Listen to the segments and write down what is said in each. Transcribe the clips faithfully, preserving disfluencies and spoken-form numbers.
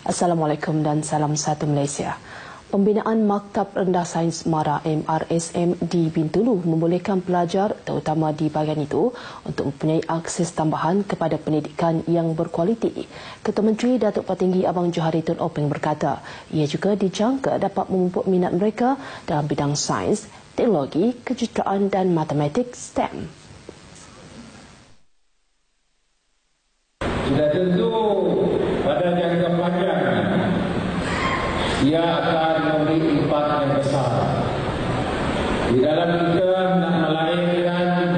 Assalamualaikum dan salam satu Malaysia. Pembinaan Maktab Rendah Sains MARA M R S M di Bintulu membolehkan pelajar terutama di bahagian itu untuk mempunyai akses tambahan kepada pendidikan yang berkualiti. Ketua Menteri Datuk Patinggi Abang Johari Tun Openg berkata, ia juga dijangka dapat memupuk minat mereka dalam bidang sains, teknologi, kejuruteraan dan matematik STEM. Sudah tentu pada jangka panjang ia akan memberi impak yang besar. Di dalam kita nak melahirkan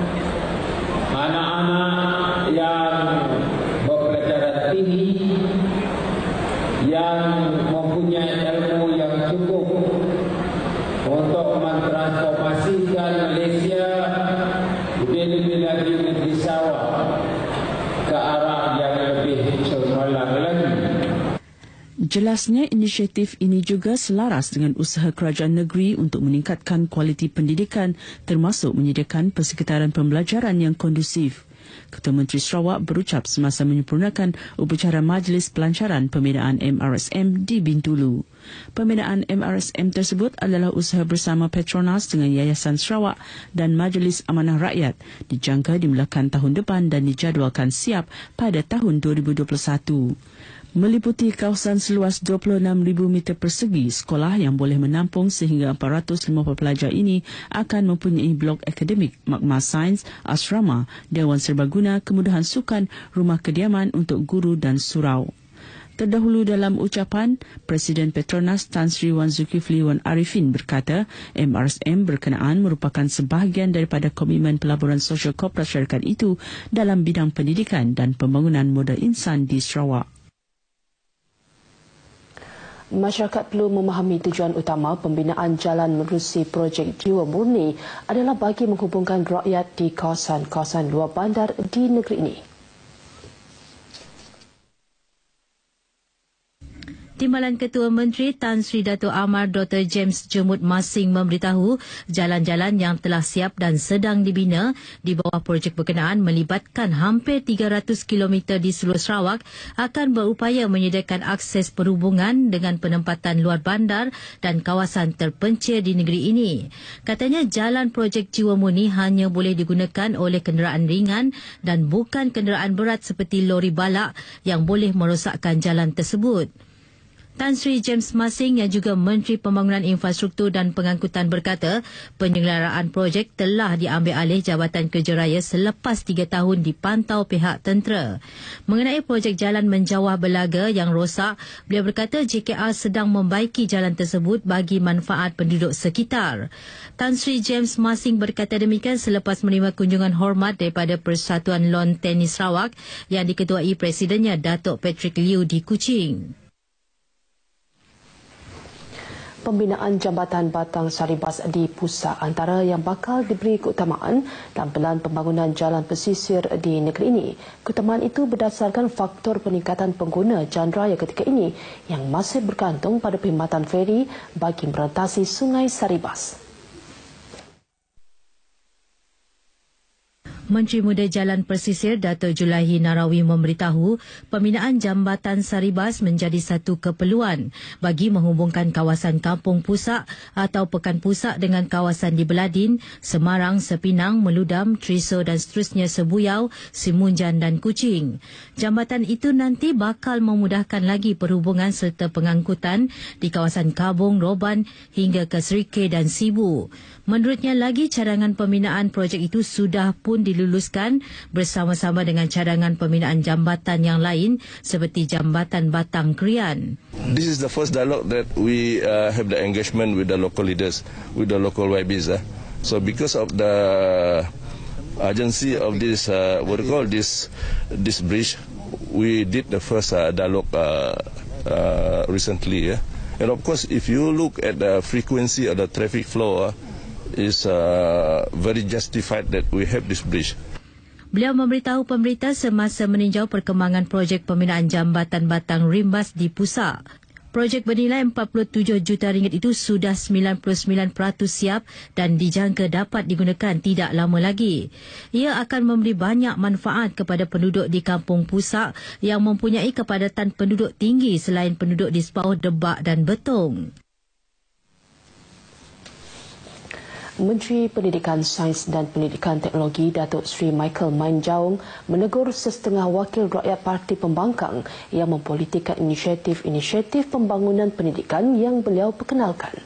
anak-anak yang berpelajaran tinggi, yang mempunyai ilmu yang cukup untuk mentransformasikan Malaysia lebih-lebih lagi negeri Sarawak ke arah yang lebih cemerlang lagi. Jelasnya inisiatif ini juga selaras dengan usaha kerajaan negeri untuk meningkatkan kualiti pendidikan termasuk menyediakan persekitaran pembelajaran yang kondusif. Ketua Menteri Sarawak berucap semasa menyempurnakan upacara Majlis Pelancaran Pembinaan M R S M di Bintulu. Pembinaan M R S M tersebut adalah usaha bersama Petronas dengan Yayasan Sarawak dan Majlis Amanah Rakyat, dijangka dimulakan tahun depan dan dijadualkan siap pada tahun dua ribu dua puluh satu. Meliputi kawasan seluas dua puluh enam ribu meter persegi, sekolah yang boleh menampung sehingga empat ratus lima puluh pelajar ini akan mempunyai blok akademik, makmal sains, asrama, dewan serbaguna, kemudahan sukan, rumah kediaman untuk guru dan surau. Terdahulu dalam ucapan, Presiden Petronas Tan Sri Wan Zulkifli Wan Arifin berkata, M R S M berkenaan merupakan sebahagian daripada komitmen pelaburan sosial korporat syarikat itu dalam bidang pendidikan dan pembangunan modal insan di Sarawak. Masyarakat perlu memahami tujuan utama pembinaan jalan menerusi projek Jiwa Murni adalah bagi menghubungkan rakyat di kawasan-kawasan luar bandar di negeri ini. Timbalan Ketua Menteri Tan Sri Dato' Amar Doktor James Jemut Masing memberitahu jalan-jalan yang telah siap dan sedang dibina di bawah projek berkenaan melibatkan hampir tiga ratus kilometer di seluruh Sarawak akan berupaya menyediakan akses perhubungan dengan penempatan luar bandar dan kawasan terpencil di negeri ini. Katanya jalan projek Jiwa Murni hanya boleh digunakan oleh kenderaan ringan dan bukan kenderaan berat seperti lori balak yang boleh merosakkan jalan tersebut. Tan Sri James Masing yang juga Menteri Pembangunan Infrastruktur dan Pengangkutan berkata penyelenggaraan projek telah diambil alih Jabatan Kerja Raya selepas tiga tahun dipantau pihak tentera. Mengenai projek jalan menjawah Belaga yang rosak, beliau berkata J K R sedang membaiki jalan tersebut bagi manfaat penduduk sekitar. Tan Sri James Masing berkata demikian selepas menerima kunjungan hormat daripada Persatuan Lawn Tenis Sarawak yang diketuai Presidennya Datuk Patrick Liu di Kuching. Pembinaan Jambatan Batang Saribas di Pusak antara yang bakal diberi keutamaan dalam pelan pembangunan jalan pesisir di negeri ini. Keutamaan itu berdasarkan faktor peningkatan pengguna jalan raya ketika ini yang masih bergantung pada perkhidmatan feri bagi merentasi Sungai Saribas. Menteri Muda Jalan Pesisir Dato' Julaihi Narawi memberitahu pembinaan Jambatan Saribas menjadi satu keperluan bagi menghubungkan kawasan Kampung Pusak atau Pekan Pusak dengan kawasan di Beladin, Semarang, Sepinang, Meludam, Triso dan seterusnya Sebuyau, Simunjan dan Kuching. Jambatan itu nanti bakal memudahkan lagi perhubungan serta pengangkutan di kawasan Kabung, Roban hingga ke Serikay dan Sibu. Menurutnya lagi cadangan pembinaan projek itu sudah pun diluluskan bersama-sama dengan cadangan pembinaan jambatan yang lain seperti Jambatan Batang Krian. This is the first dialogue that we uh, have the engagement with the local leaders, with the local Y Bs. Uh. So because of the urgency of this, uh, what do you call this, this bridge, we did the first uh, dialogue uh, uh, recently. Uh. And of course, if you look at the frequency of the traffic flow, uh, is uh, very justified that we have this bridge. Beliau memberitahu pemberita semasa meninjau perkembangan projek pembinaan Jambatan Batang Rimbas di Pusak. Projek bernilai empat puluh tujuh juta ringgit itu sudah sembilan puluh sembilan peratus siap dan dijangka dapat digunakan tidak lama lagi. Ia akan memberi banyak manfaat kepada penduduk di Kampung Pusak yang mempunyai kepadatan penduduk tinggi selain penduduk di Sepauh, Debak dan Betong. Menteri Pendidikan Sains dan Pendidikan Teknologi Datuk Seri Michael Mainjaung menegur sesetengah wakil rakyat Parti Pembangkang yang mempolitikkan inisiatif-inisiatif pembangunan pendidikan yang beliau perkenalkan.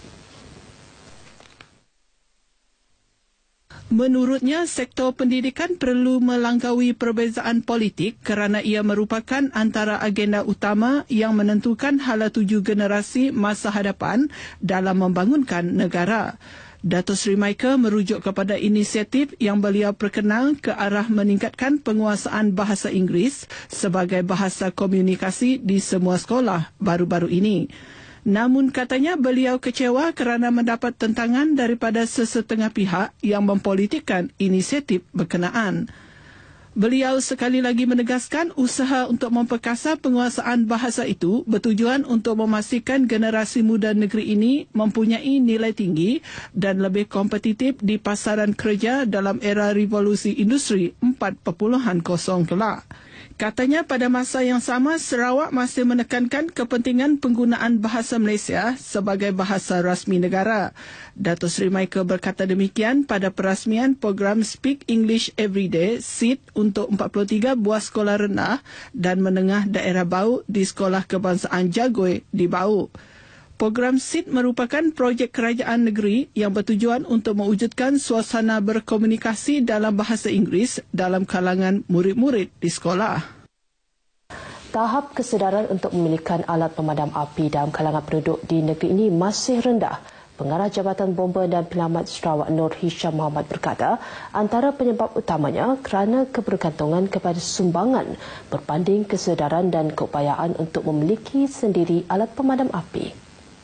Menurutnya, sektor pendidikan perlu melangkaui perbezaan politik kerana ia merupakan antara agenda utama yang menentukan hala tuju generasi masa hadapan dalam membangunkan negara. Datuk Seri Michael merujuk kepada inisiatif yang beliau perkenal ke arah meningkatkan penguasaan bahasa Inggeris sebagai bahasa komunikasi di semua sekolah baru-baru ini. Namun katanya beliau kecewa kerana mendapat tentangan daripada sesetengah pihak yang mempolitikkan inisiatif berkenaan. Beliau sekali lagi menegaskan usaha untuk memperkasa penguasaan bahasa itu bertujuan untuk memastikan generasi muda negeri ini mempunyai nilai tinggi dan lebih kompetitif di pasaran kerja dalam era revolusi industri empat titik kosong kelak. Katanya pada masa yang sama, Sarawak masih menekankan kepentingan penggunaan bahasa Malaysia sebagai bahasa rasmi negara. Datuk Seri Michael berkata demikian pada perasmian program Speak English Everyday S I D untuk empat puluh tiga buah sekolah rendah dan menengah daerah Bau di Sekolah Kebangsaan Jagoy di Bau. Program S I D merupakan projek kerajaan negeri yang bertujuan untuk mewujudkan suasana berkomunikasi dalam bahasa Inggeris dalam kalangan murid-murid di sekolah. Tahap kesedaran untuk memilihkan alat pemadam api dalam kalangan penduduk di negeri ini masih rendah. Pengarah Jabatan Bomba dan Penyelamat Sarawak Nur Hisham Mohamad berkata, antara penyebab utamanya kerana kebergantungan kepada sumbangan berbanding kesedaran dan keupayaan untuk memiliki sendiri alat pemadam api.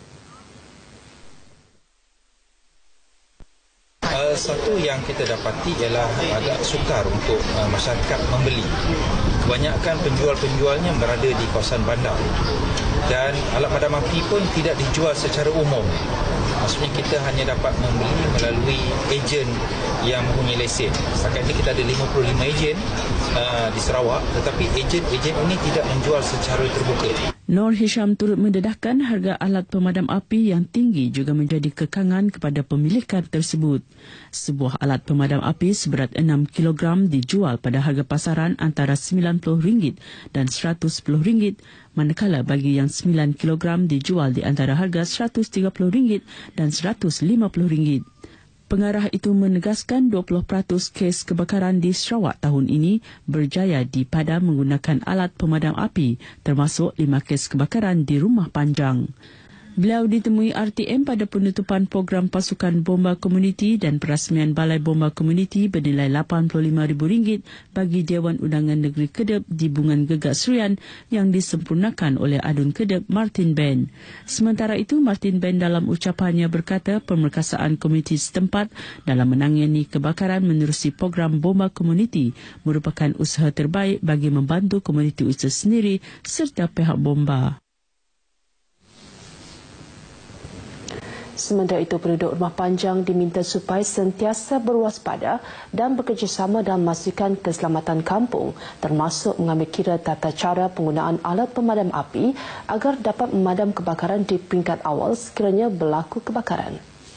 Uh, satu yang kita dapati ialah agak sukar untuk uh, masyarakat membeli. Kebanyakan penjual-penjualnya berada di kawasan bandar dan alat padam api pun tidak dijual secara umum. Maksudnya kita hanya dapat membeli melalui ejen yang mempunyai lesen. Setakat ini kita ada lima puluh lima ejen uh, di Sarawak, tetapi ejen-ejen ini tidak menjual secara terbuka. Nur Hisham turut mendedahkan harga alat pemadam api yang tinggi juga menjadi kekangan kepada pemilikan tersebut. Sebuah alat pemadam api seberat enam kilogram dijual pada harga pasaran antara sembilan puluh ringgit dan seratus sepuluh ringgit, manakala bagi yang sembilan kilogram dijual di antara harga seratus tiga puluh ringgit dan seratus lima puluh ringgit. Pengarah itu menegaskan dua puluh peratus kes kebakaran di Sarawak tahun ini berjaya dipadam menggunakan alat pemadam api, termasuk lima kes kebakaran di Rumah Panjang. Beliau ditemui R T M pada penutupan program pasukan bomba komuniti dan perasmian balai bomba komuniti bernilai lapan puluh lima ribu ringgit bagi Dewan Undangan Negeri Kedep di Bungan Gegak Serian yang disempurnakan oleh Adun Kedep Martin Ben. Sementara itu, Martin Ben dalam ucapannya berkata pemerkasaan komuniti setempat dalam menangani kebakaran menerusi program bomba komuniti merupakan usaha terbaik bagi membantu komuniti usaha sendiri serta pihak bomba. Sementara itu, penduduk Rumah Panjang diminta supaya sentiasa berwaspada dan bekerjasama dalam memastikan keselamatan kampung, termasuk mengambil kira tata cara penggunaan alat pemadam api agar dapat memadam kebakaran di peringkat awal sekiranya berlaku kebakaran.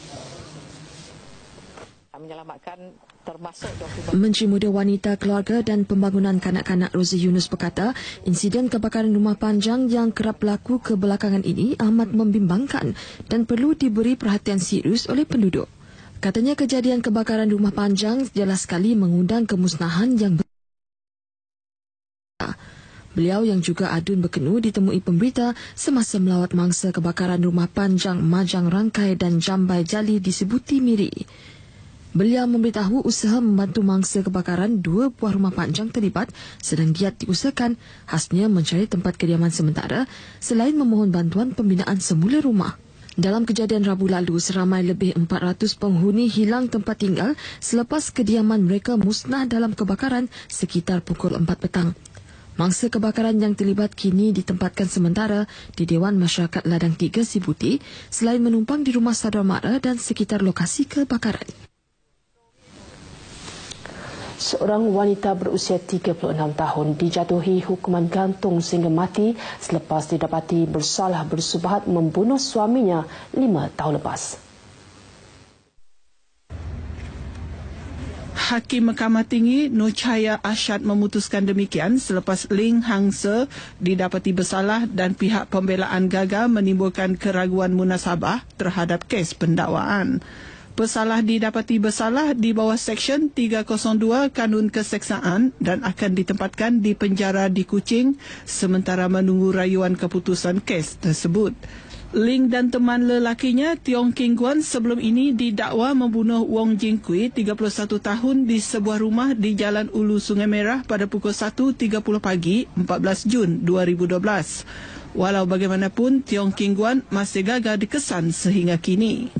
Menyelamatkan termasuk Menteri Muda Wanita, Keluarga dan Pembangunan Kanak-Kanak Rozi Yunus berkata, insiden kebakaran Rumah Panjang yang kerap berlaku kebelakangan ini amat membimbangkan dan perlu diberi perhatian serius oleh penduduk. Katanya kejadian kebakaran Rumah Panjang jelas sekali mengundang kemusnahan yang ber- Beliau yang juga adun berkenu ditemui pemberita semasa melawat mangsa kebakaran Rumah Panjang Majang Rangkai dan Jambai Jali di Sebuti Miri. Beliau memberitahu usaha membantu mangsa kebakaran dua buah rumah panjang terlibat sedang giat diusahakan, khasnya mencari tempat kediaman sementara selain memohon bantuan pembinaan semula rumah. Dalam kejadian Rabu lalu, seramai lebih empat ratus penghuni hilang tempat tinggal selepas kediaman mereka musnah dalam kebakaran sekitar pukul empat petang. Mangsa kebakaran yang terlibat kini ditempatkan sementara di Dewan Masyarakat Ladang tiga Sibuti selain menumpang di Rumah Sadar Mara dan sekitar lokasi kebakaran. Seorang wanita berusia tiga puluh enam tahun dijatuhi hukuman gantung sehingga mati selepas didapati bersalah bersubahat membunuh suaminya lima tahun lepas. Hakim Mahkamah Tinggi Nur Cahaya Arsyad memutuskan demikian selepas Ling Hang Se didapati bersalah dan pihak pembelaan gagal menimbulkan keraguan munasabah terhadap kes pendakwaan. Pesalah didapati bersalah di bawah Seksyen tiga kosong dua Kanun Keseksaan dan akan ditempatkan di penjara di Kuching sementara menunggu rayuan keputusan kes tersebut. Ling dan teman lelakinya Tiong King Guan sebelum ini didakwa membunuh Wong Jing Kui, tiga puluh satu tahun di sebuah rumah di Jalan Ulu Sungai Merah pada pukul satu tiga puluh pagi empat belas Jun dua ribu dua belas. Walau bagaimanapun, Tiong King Guan masih gagal dikesan sehingga kini.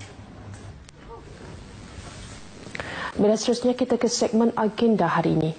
Bila seterusnya kita ke segmen agenda hari ini.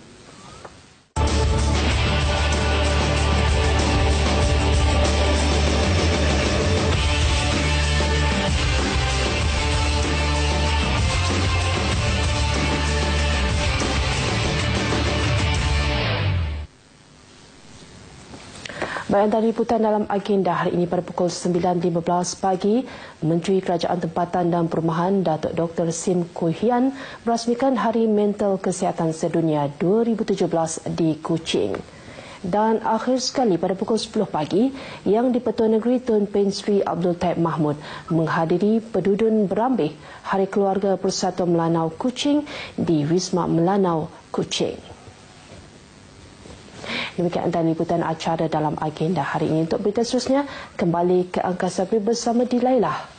Baik, antara liputan dalam agenda hari ini pada pukul sembilan lima belas pagi, Menteri Kerajaan Tempatan dan Perumahan Datuk Doktor Sim Kui Hian merasmikan Hari Mental Kesihatan Sedunia dua ribu tujuh belas di Kuching. Dan akhir sekali pada pukul sepuluh pagi, Yang di-Pertua Negeri Tun Pein Sri Abdul Taib Mahmud menghadiri pedudun berambih Hari Keluarga Persatuan Melanau Kuching di Wisma Melanau Kuching. Demikian antara liputan acara dalam agenda hari ini. Untuk berita seterusnya, kembali ke Angkasa bersama Dilailah.